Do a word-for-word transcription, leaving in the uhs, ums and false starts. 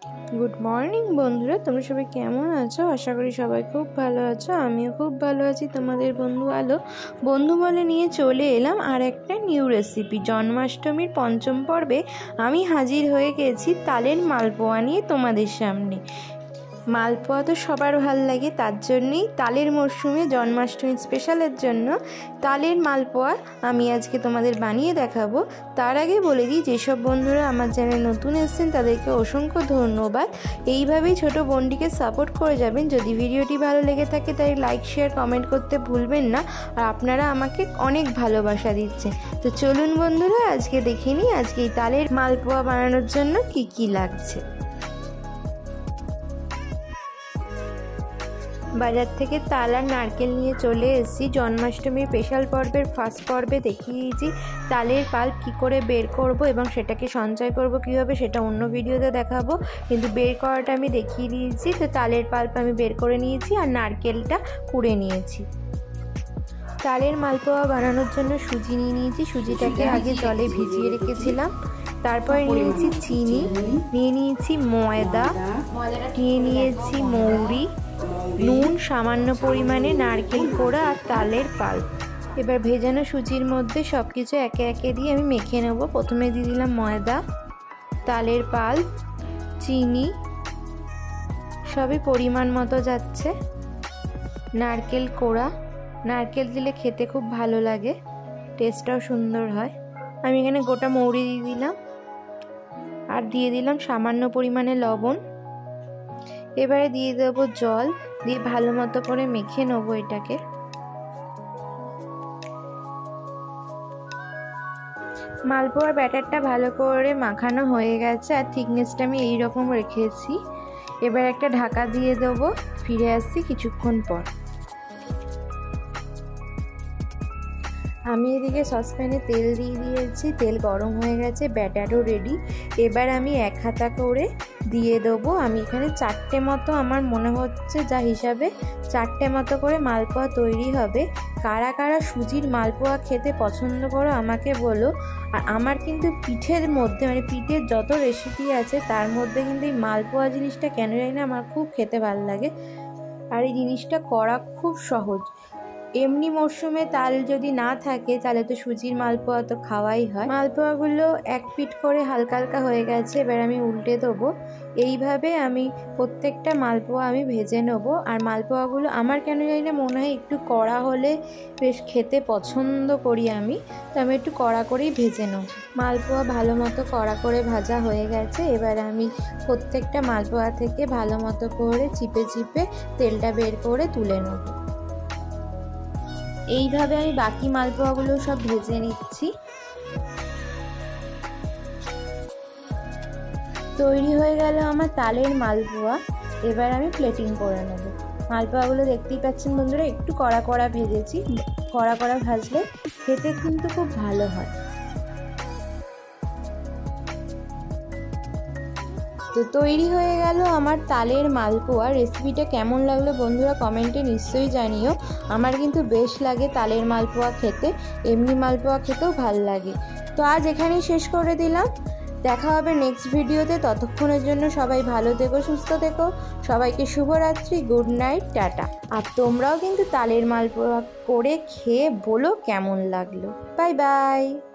Good morning बंधुरा तुम्हारा सबाई केमन आछो आशा करी सबाई खूब भालो आछो आमिओ खूब भालो आछि। तोमादेर बंधु आलो बंधु बोले निये चले एलाम आर एकटा निउ रेसिपि। जन्माष्टमीर पंचम पर्वे आमी हाजिर हये गेछि तालेर मालपोया निये तोमादेर सामने। मालपोया तो सबार भालो लागे, तार जन्यई तालेर मौसुमे जन्माष्टमी स्पेशालेर जन्य तालेर मालपोया आमी आजके तोमादेर बानिये देखाबो। तार आगे बोले दिई जेसब बंधुरा आमार चैनेल नतुन एसेछेन तादेरके असंख्य धन्यवाद। एइभाবেই छोटो बोनटिके सापोर्ट करे जाबेन। यदि भिडियोटी भालो लेगे थाके ताहले लाइक शेयर कमेंट करते भुलबेन ना। और आपनारा आमाके अनेक भालोबासा दिच्छेन। तो चलुन बंधुरा आजके देखे निই आजके এই तालेर मालपोया बानानोर जन्य कि कि लागছে। बाजार থেকে তাল আর নারকেল নিয়ে চলে এসেছি। জন্মাষ্টমীর স্পেশাল পর্বের ফার্স্ট পর্বে দেখিয়েছি তালের পাল্প কী করে বের করব এবং সেটাকে সঞ্চয় করব কীভাবে, সেটা অন্য ভিডিওতে দেখাবো, কিন্তু বের করাটা আমি দেখিয়ে দিয়েছি। তো তালের পাল্প আমি বের করে নিয়েছি আর নারকেলটা কুড়ে নিয়েছি। তালের মালপোয়া বানানোর জন্য সুজি নিয়ে নিয়েছি। সুজিটাকে আগে জলে ভিজিয়ে রেখেছিলাম। তারপরে নিয়েছি চিনি, নিয়ে নিয়েছি ময়দা, নিয়ে নিয়েছি মৌরি, নুন, সামান্য পরিমাণে নারকেল কোড়া আর তালের পাল্প। এবার ভেজানো সুজির মধ্যে সব কিছু একে একে দিয়ে আমি মেখে নেব। প্রথমে দিয়ে দিলাম ময়দা, তালের পাল্প, চিনি, সবই পরিমাণ মতো যাচ্ছে, নারকেল কোড়া। নারকেল দিলে খেতে খুব ভালো লাগে, টেস্টটাও সুন্দর হয়। আমি এখানে গোটা মৌরি দিয়ে দিলাম আর দিয়ে দিলাম সামান্য পরিমাণে লবণ। এবারে দিয়ে দেব জল, দিয়ে ভালো মতো করে মেখে নেব এটাকে। মালপোয়ার ব্যাটারটা ভালো করে মাখানো হয়ে গেছে আর থিকনেসটা আমি এই রকম রেখেছি। এবার একটা ঢাকা দিয়ে দেব, ফিরে আসছি কিছুক্ষণ পর। আমি এদিকে সসপ্যানে তেল দিয়ে দিয়েছি, তেল গরম হয়ে গেছে, ব্যাটারও রেডি। এবার আমি এক হাতা করে দিয়ে দেবো। আমি এখানে চারটে মতো আমার মনে হচ্ছে যা হিসাবে চারটে মতো করে মালপোয়া তৈরি হবে। কারা কারা সুজির মালপোয়া খেতে পছন্দ করো আমাকে বলো। আর আমার কিন্তু পিঠের মধ্যে মানে পিঠের যত রেসিপি আছে তার মধ্যে কিন্তু এই মালপোয়া জিনিসটা কেন জানি না আমার খুব খেতে ভালো লাগে। আর এই জিনিসটা করা খুব সহজ। এমনি মরশুমে তাল যদি না থাকে তাহলে তো সুজির মালপোয়া তো খাওয়াই হয়। মালপোয়াগুলো এক পিঠ করে হালকা হালকা হয়ে গেছে, এবার আমি উল্টে দেবো। এইভাবে আমি প্রত্যেকটা মালপোয়া আমি ভেজে নেবো। আর মালপোয়াগুলো আমার কেন জানি না মনে হয় একটু কড়া হলে বেশ খেতে পছন্দ করি আমি, তো আমি একটু কড়া করেই ভেজে নেব। মালপোয়া ভালো মতো কড়া করে ভাজা হয়ে গেছে। এবার আমি প্রত্যেকটা মালপোয়া থেকে ভালো মতো করে চিপে চিপে তেলটা বের করে তুলে নেব। এইভাবে আমি বাকি মালপোয়াগুলো সব ভেজে নিচ্ছি। তৈরি হয়ে গেল আমার তালের মালপোয়া। এবার আমি প্লেটিং করে নেব। মালপোয়াগুলো দেখতেই পাচ্ছেন বন্ধুরা, একটু কড়া কড়া ভেজেছি। কড়া কড়া ভাজলে খেতে কিন্তু খুব ভালো হয়। তো তৈরি হয়ে গেল আমার তালের মালপোয়া। রেসিপিটা কেমন লাগলো বন্ধুরা কমেন্টে নিশ্চয়ই জানিও। আমার কিন্তু বেশ লাগে তালের মালপোয়া খেতে, এমনি মালপোয়া খেতেও ভালো লাগে। তো আজ এখানেই শেষ করে দিলাম, দেখা হবে নেক্সট ভিডিওতে। ততক্ষণের জন্য সবাই ভালো থেকো, সুস্থ থেকো। সবাইকে শুভরাত্রি, গুড নাইট, টাটা। আর তোমরাও কিন্তু তালের মালপোয়া করে খেয়ে বলো কেমন লাগলো। Bye by.